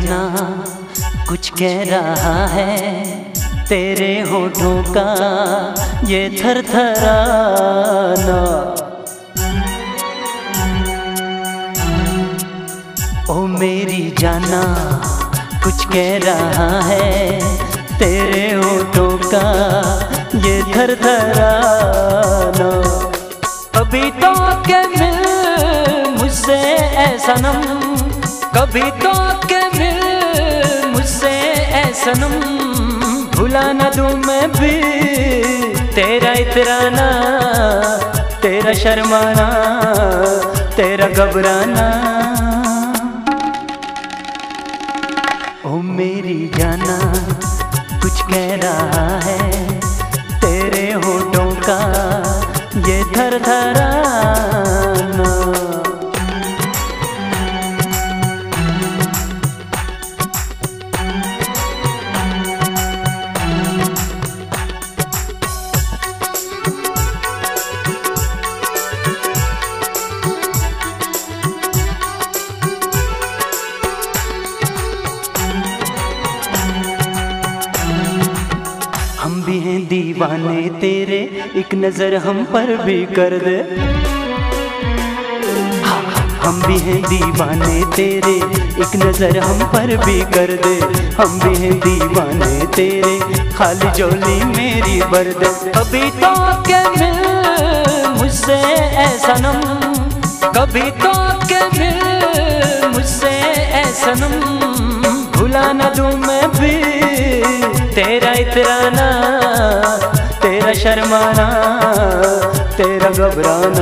जाना कुछ कह रहा है, तेरे होठों का ये थरथराना। ओ मेरी जाना कुछ कह रहा है, तेरे होठों का ये थरथराना। कभी तो के मिल मुझसे ऐ सनम, कभी तो के मिल मुझसे ऐ सनम। भुला न दूं मैं भी तेरा इतराना, तेरा शर्माना, तेरा घबराना। ओ मेरी जाना कुछ कह रहा है, तेरे होठों का ये थरथराना। हम भी हैं दीवाने तेरे, एक नजर हम पर भी कर दे। हम भी हैं दीवाने तेरे, एक नजर हम पर भी कर दे। हम भी हैं दीवाने तेरे, खाली झोली मेरी भर दे। कभी तो के मिल मुझसे ऐ सनम, कभी तो के मिल मुझसे ऐ सनम। भुला न दूं मैं भी तेरा इतराना, तेरा शर्माना, तेरा घबराना।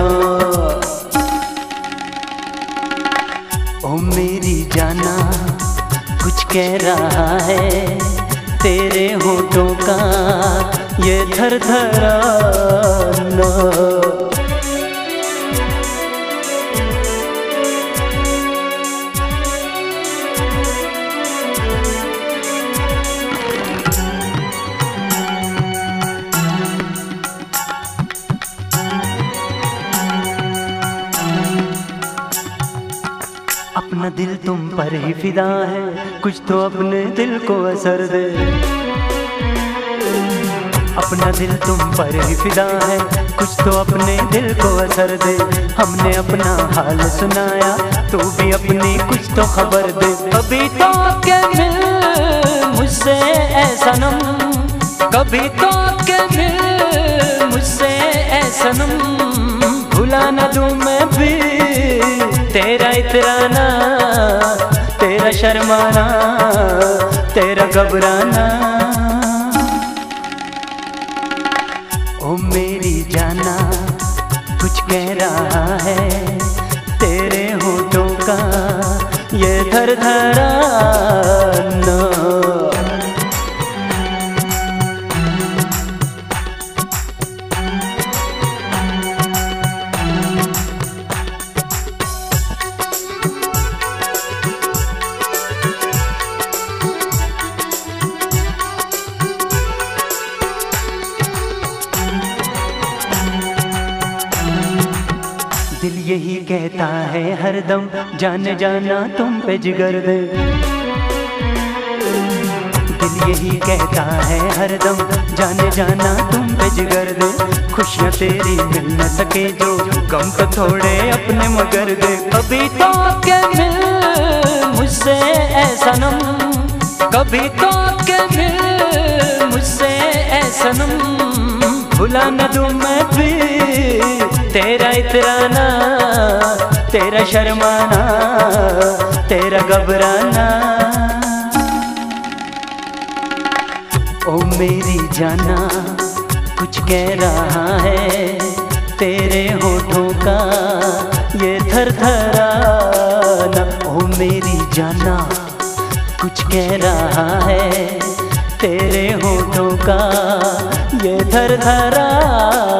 ओ मेरी जाना कुछ कह रहा है, तेरे होठों का ये थरथराना। अपना दिल तुम पर ही फिदा है, कुछ तो अपने दिल को असर दे। अपना दिल तुम पर ही फिदा है, कुछ तो अपने दिल को असर दे। हमने अपना हाल सुनाया, तू भी अपनी कुछ तो खबर दे। कभी तो के मिल मुझसे ऐ सनम, कभी तो के मिल मुझसे ऐ सनम। भुला न दूं मैं भी तेरा इतराना, तेरा शर्माना, तेरा घबराना। ओ मेरी जाना कुछ कह रहा है, तेरे होठों का ये थरथराना। दिल यही कहता है हरदम, जाने जाना तुम पे जिगर दे। दिल यही कहता है हरदम, जाने जाना तुम पे जिगर दे। खुशियाँ तेरी मिल न सके जो, गम तो थोड़े अपने मगर दे। कभी तो के मिल मुझसे ऐ सनम, कभी तो के मिल मुझसे ऐ सनम। भुला न दूं मैं भी तेरा इतराना, तेरा शर्माना, तेरा घबराना। ओ मेरी जाना कुछ कह रहा है, तेरे होठों का ये थरथराना। ओ मेरी जाना कुछ कह रहा है, तेरे होठों का ये थरथराना।